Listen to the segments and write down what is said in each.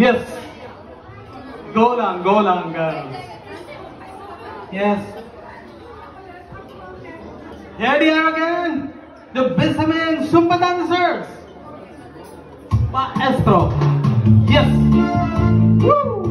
Yes. Go lang, girls. Yes. Here they are again. The Benjamin Zumba dancers. Maestro. Yes. Woo.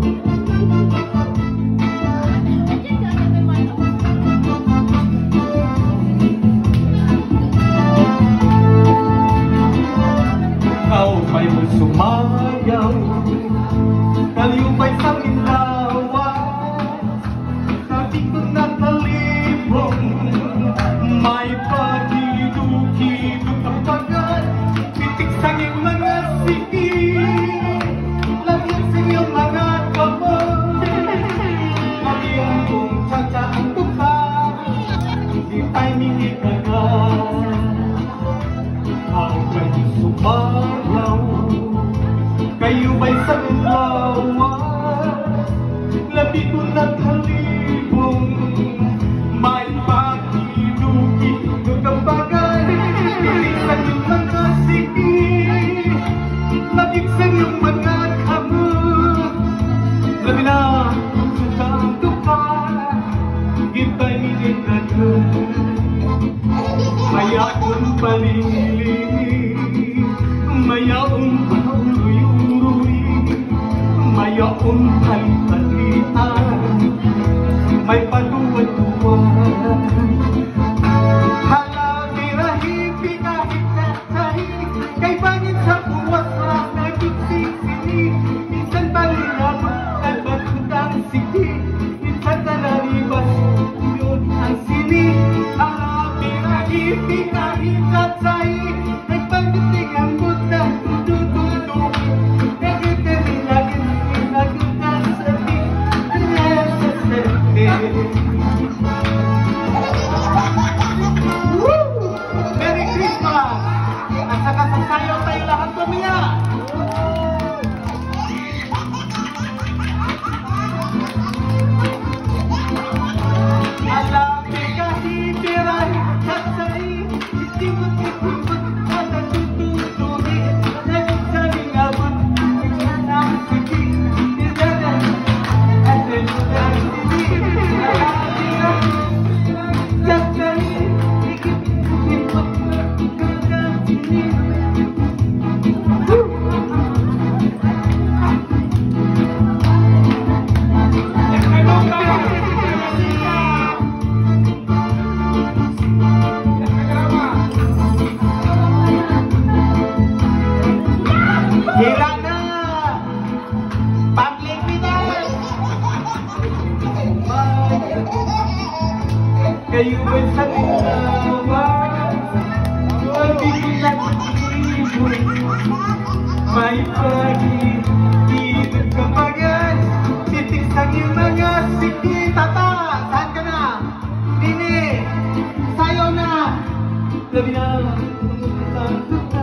Kau may sumayaw, kaliyupay sa ilawan, sabi ko nakalibong, may pagiduk-iduk ang bagat, titik sa iyong mga siki, lagyan sa iyong mga kamay, maging kong tsa-tsa ang tuka, di tayo minikagat. Kau may sumayaw, kayo ba'y sa lawan, labi ko naghalibong, may pakiduk-iduk ang bagay, titisan yung mga siki, labig sa iyong mga kamot, labi na ang sutang tuka, gita'y minikagat. Mayaon palili, mayaon pauluy-uruy, mayaon palitalian, may paluwad-luwad. Hala, birahipi kahit kahit, kay bangit sa buwas lang nagsiksini, minsan balilabot at batutang siki, minsan talalibas, yun ang sini. Ipi kahit katsay, nagpagdating ang buta, tutututu, nagkakalilagan, nagkakasati, nasasati. Merry Christmas! At saka sasayaw tayo lahat pamilya! Kayo ba'y sa ilawan, magiging nag-ibon, may pag-ibig ka bagas, titik sa iyong mga siki. Tata, saan ka na? Dini, sayo na! Labi na,